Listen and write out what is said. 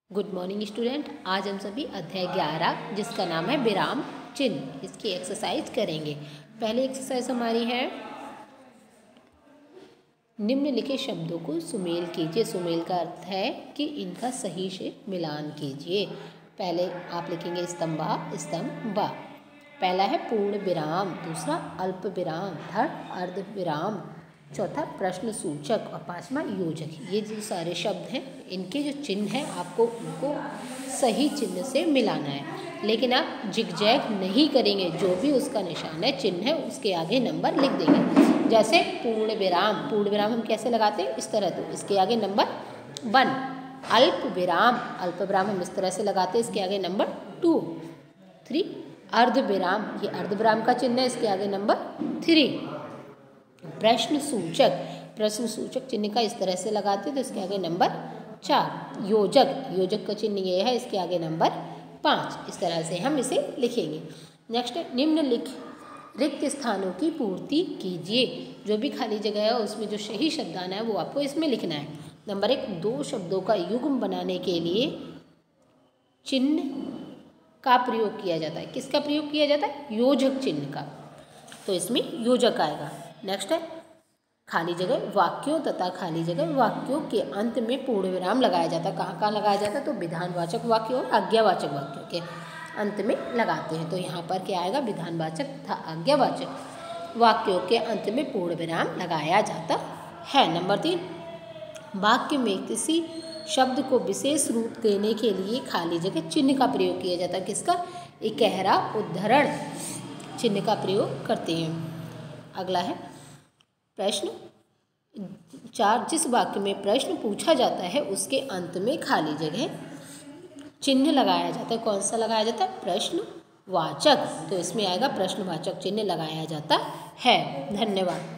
Good morning student. आज हम सभी अध्याय 11 जिसका नाम है विराम चिन्ह, इसकी एक्सरसाइज करेंगे। पहली एक्सरसाइज हमारी है निम्नलिखित शब्दों को सुमेल कीजिए। सुमेल का अर्थ है कि इनका सही से मिलान कीजिए। पहले आप लिखेंगे स्तंभा स्तंभा। पहला है पूर्ण विराम, दूसरा अल्प विराम, थर्ड अर्ध विराम, चौथा प्रश्न सूचक और पांचवा योजक। ये जो सारे शब्द हैं इनके जो चिन्ह हैं आपको उनको सही चिन्ह से मिलाना है, लेकिन आप जिगजैग नहीं करेंगे। जो भी उसका निशान है, चिन्ह है, उसके आगे नंबर लिख देंगे। जैसे पूर्ण विराम, पूर्ण विराम हम कैसे लगाते हैं, इस तरह, तो इसके आगे नंबर 1। अल्प विराम, अल्प विराम हम इस तरह से लगाते हैं, इसके आगे नंबर 2 3। अर्ध विराम, ये अर्ध विराम का चिन्ह है, इसके आगे नंबर 3। प्रश्न सूचक, प्रश्न सूचक चिन्ह का इस तरह से लगाते हैं तो इसके आगे नंबर 4। योजक, योजक का चिन्ह ये है, इसके आगे नंबर 5। इस तरह से हम इसे लिखेंगे। नेक्स्ट, निम्नलिखित रिक्त स्थानों की पूर्ति कीजिए। जो भी खाली जगह है उसमें जो सही शब्द आना है वो आपको इसमें लिखना है। नंबर 1, 2 शब्दों का युग्म बनाने के लिए चिन्ह का प्रयोग किया जाता है। किसका प्रयोग किया जाता है? योजक चिन्ह का, तो इसमें योजक आएगा। नेक्स्ट है खाली जगह वाक्यों तथा खाली जगह वाक्यों के अंत में पूर्ण विराम लगाया जाता है। कहाँ कहाँ लगाया जाता है? तो विधानवाचक वाक्य और आज्ञावाचक वाक्यों के अंत में लगाते हैं। तो यहाँ पर क्या आएगा? विधानवाचक तथा आज्ञावाचक वाक्यों के अंत में पूर्ण विराम लगाया जाता है। नंबर 3, वाक्य में किसी शब्द को विशेष रूप देने के लिए खाली जगह चिन्ह का प्रयोग किया जाता है। किसका? इकहरा उद्धरण चिन्ह का प्रयोग करते हैं। अगला है प्रश्न 4, जिस वाक्य में प्रश्न पूछा जाता है उसके अंत में खाली जगह चिन्ह लगाया जाता है। कौन सा लगाया जाता है? प्रश्नवाचक। तो इसमें आएगा प्रश्नवाचक चिन्ह लगाया जाता है। धन्यवाद।